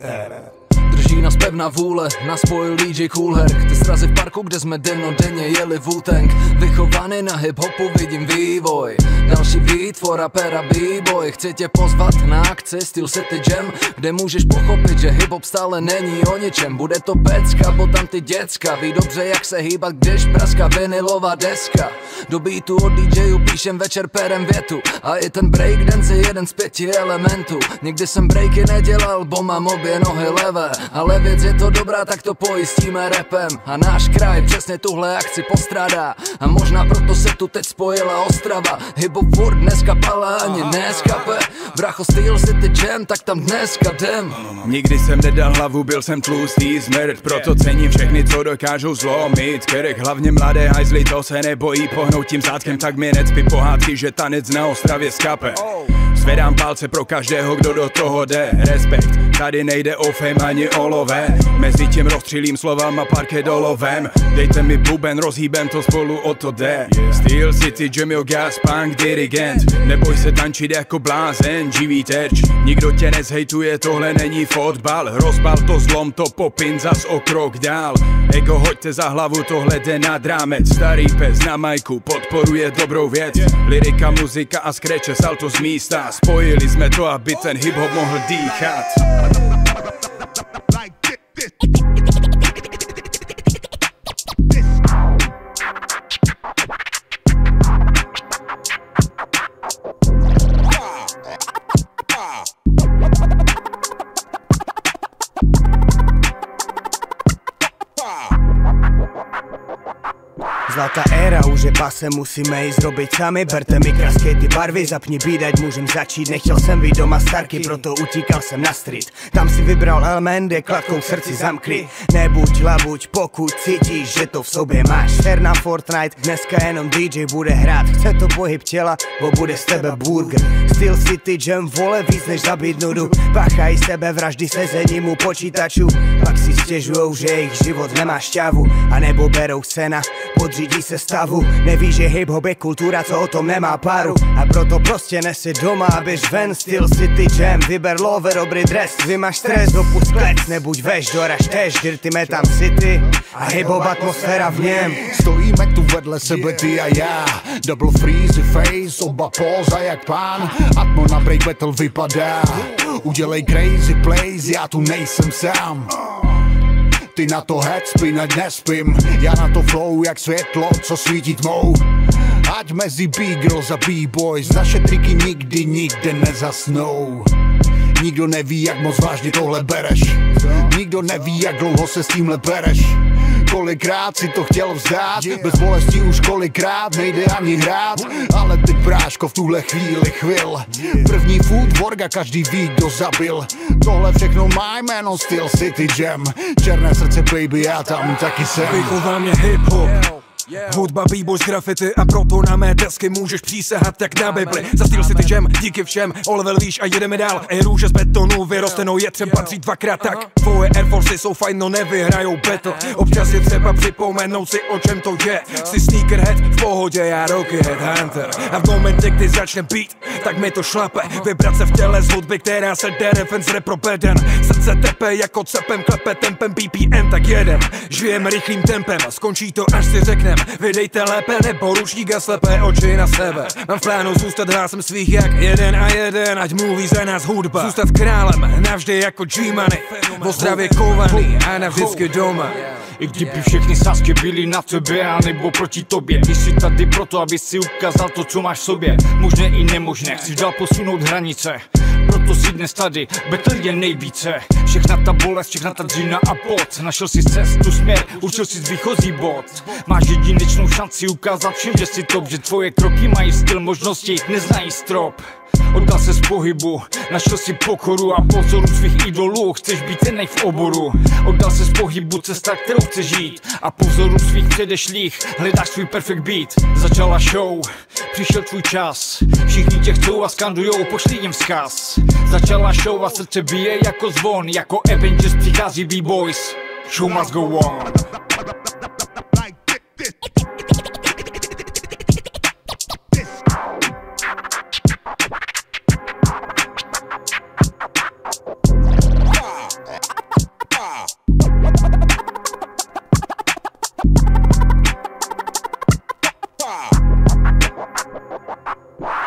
Drží nás pevná vůle, nás spojil DJ Coolherc. Ty srazy v parku, kde jsme dennodenně jeli Wu-Tang. Vychovaný na hip-hopu, vidím vývoj. Další beat for rapera B-boy. Chci tě pozvat na akci Steel City Jam, kde můžeš pochopit, že hip-hop stále není o ničem. Bude to pecka, bo tam ty děcka ví dobře, jak se hýbat, když praská vinylová deska. Do beatu od DJů píšem večer perem větu. A i ten breakdance je jeden z 5 elementů. Nikdy jsem breaky nedělal, bo mám obě nohy levé. Ale věc je to dobrá, tak to pojistíme rapem. A náš kraj přesně tuhle akci postrádá. A možná proto se tu teď spojila Ostrava. Hip-hop furt dneska palá, ani neskape. Bracho Steel City Jam, tak tam dneska jdem. Nikdy jsem nedal hlavu, byl jsem tlustý zmrt. Proto cením všechny, co dokážou zlomit krk. Hlavně mladé hajzly, to se nebojí pohnout tím zátkem. Tak mi necpi pohádky, že tanec na Ostravě skape. Zvedám palce pro každého, kdo do toho jde. Respekt, tady nejde o fame ani o lové. Mezi tím rozstřílím slovama parket dolovem. Dejte mi buben, rozhýbem to, spolu o to jde. Steel City Jam, jo, gas, punk, dirigent. Neboj se tančit jako blázen, živý terč. Nikdo tě nezhejtuje, tohle není fotbal. Rozbal to, zlom to, popin zas o krok dál. Ego, hoďte za hlavu, tohle jde nad rámec. Starý pes na majku podporuje dobrou věc. Lyrika, muzika a skreče, salto z místa. Spojili jsme to, aby ten hip-hop mohl dýchat. Zlatá éra už je pase, musíme ji zrobiť sami. Berte mi kraské ty barvy, zapni beat, ať můžem začít. Nechtěl jsem být doma starky, proto utíkal jsem na street. Tam si vybral element, je kladkou v srdci zamkry. Nebuď labuť, pokud cítíš, že to v sobě máš. Her na Fortnite, dneska jenom DJ bude hrát. Chce to pohyb těla, bo bude z tebe burger. Steel City Jam, vole, víc než zabít nudu. Páchají sebevraždy sezením u počítačů. Pak si stěžujou, že jejich život nemá šťavu. A nebo berou scéna, podřídí se stavu. Neví, že hip-hop je kultura, co o tom nemá páru. A proto prostě nesi doma a běž ven. Steel City Jam, vyber lover, dobrý dres. Vymaž stres, dopust klec, nebuď veš, doraž tež. Dirty Metam City a hip-hop atmosféra v něm. Stojíme tu vedle sebe ty a já. Double freeze face, oba póza jak pán. Atmo na break battle vypadá. Udělej crazy plays, já tu nejsem sám. Ty na to headspin, ať nespím. Já na to flow jak světlo, co svítí tmou. Ať mezi B-girls a B-boys naše triky nikdy, nikde nezasnou. Nikdo neví, jak moc vážně tohle bereš. Nikdo neví, jak dlouho se s tímhle bereš. Kolikrát si to chtěl vzdát, bez bolesti už kolikrát nejde ani hrát. Ale teď bráško v tuhle chvíli chvil. První food work a každý ví, kdo zabil. Tohle všechno má jméno Steel City Jam. Černé srdce baby, já tam taky jsem. Vychová mě hip-hop, hudba, b-boy z graffiti a proto na mé desky můžeš přísahat jak na Bibli. Za Steel City Jam, díky všem, o level výš a jedeme dál. Ej, růže z betonu vyrostenou, je třeba patří dvakrát tak. Tvoje Air Forcey jsou fajn, no nevyhrajou battle. Občas je třeba připomenout si, o čem to je. Jsi sneakerhead, v pohodě, já roky headhunter. A v momentě, kdy začne beat, tak mi to šlape. Vibrace v těle z hudby, která se dere, ven z repropeden. Srdce tepe jako cepem, klepe tempem BPM, tak jedem. Žijeme rychlým tempem, skončí to, až si řeknem. Vydejte lépe nebo ručník a slepé oči na sebe. Mám v plánu zůstat hlásem svých jak jeden a jeden, ať mluví za nás hudba. Zůstat králem, navždy jako G-Money. V Ostravě kovaný a navždycky doma. I kdyby všechny sázky byly na tebe a nebo proti tobě. Ty jsi tady proto, aby si ukázal to, co máš v sobě. Možné i nemožné, chceš dál posunout hranice. Proto si dnes tady, battle je nejvíce. Všechna ta bolest, všechna ta dřina a pot. Našel si cestu, směr, určil si výchozí bod. Máš jedinečnou šanci ukázat všem, že si top. Že tvoje kroky mají styl, možnosti neznají strop. Oddal se z pohybu, našel si pokoru a po vzoru svých idolů chceš být cenej v oboru. Oddal se z pohybu, cesta, kterou chceš žít a po vzoru svých předešlých hledáš svůj perfect beat. Začala show, přišel tvůj čas, všichni tě chcou a skandujou, pošli jim vzkaz. Začala show a srdce bije jako zvon, jako Avengers přichází B-boys. Show must go on.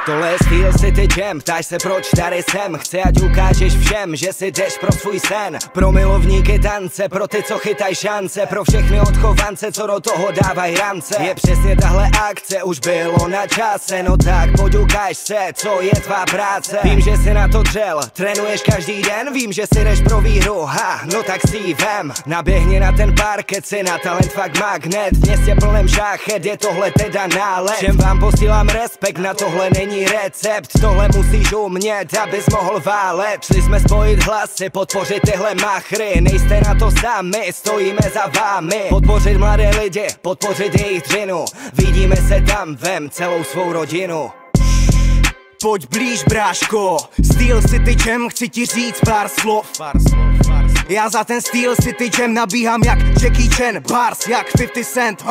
Tohle je Steel City Jam, ptáš se proč tady jsem. Chci ať ukážeš všem, že si jdeš pro svůj sen. Pro milovníky tance, pro ty co chytaj šance, pro všechny odchovance, co do toho dávaj rance. Je přesně tahle akce, už bylo na čase. No tak pojď ukáž se, co je tvá práce. Vím, že jsi na to dřel, trénuješ každý den. Vím, že si jdeš pro výhru, ha, no tak si ji vem. Naběhni na ten parket, si na talent fakt magnet. V městě plném šáchet, je tohle teda nálet. Všem vám posílám respekt, na tohle není recept, tohle musíš umět, abys mohl válet. Šli jsme spojit hlasy, podpořit tyhle machry. Nejste na to sami, stojíme za vámi. Podpořit mladé lidi, podpořit jejich dřinu. Vidíme se tam, vem celou svou rodinu. Pojď blíž, bráško, Steel City Jam, chci ti říct pár slov. Já za ten Steel City Jam nabíhám jak Jackie Chan, bars jak 50 Cent,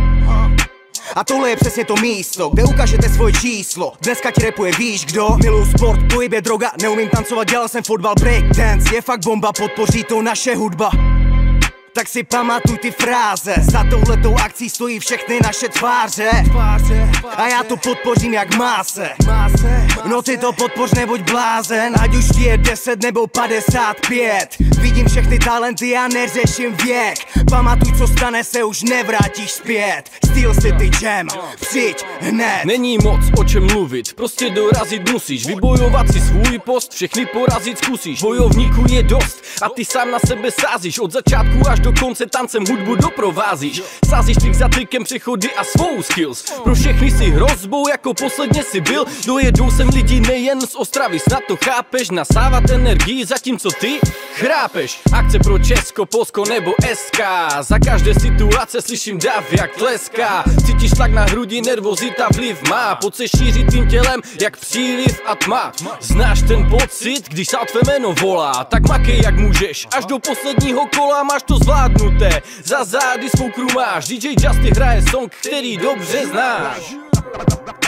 A tohle je přesně to místo, kde ukážete svoje číslo. Dneska ti rapuje víš kdo? Miluju sport, pohyb je droga, neumím tancovat, dělal jsem fotbal, breakdance je fakt bomba, podpoří to naše hudba. Tak si pamatuj ty fráze, za touhletou akcí stojí všechny naše tváře. A já to podpořím jak má se. No ty to podpoř, nebuď blázen, ať už ti je 10 nebo 55. Vidím všechny talenty, já neřeším věk. Pamatuj, co stane se, už nevrátíš zpět. Steel City Jam, přijď hned. Není moc o čem mluvit, prostě dorazit musíš. Vybojovat si svůj post, všechny porazit zkusíš. Bojovníků je dost a ty sám na sebe sázíš. Od začátku až do konce tancem hudbu doprovázíš. Sázíš trik za trikem, přechody a svou skills. Pro všechny si hrozbou, jako posledně si byl. Dojedou sem lidi nejen z Ostravy, snad to chápeš. Nasávat energii, zatímco ty chrápeš. Akce pro Česko, Polsko nebo SK. Za každé situace slyším dav jak tleská. Cítíš tlak na hrudi, nervozita vliv má. Pojď se šířit tím tělem jak příliv a tma. Znáš ten pocit, když se tvé jméno volá. Tak makej jak můžeš, až do posledního kola máš to zvládnuté. Za zády svou crew máš, DJ Justy hraje song, který dobře znáš.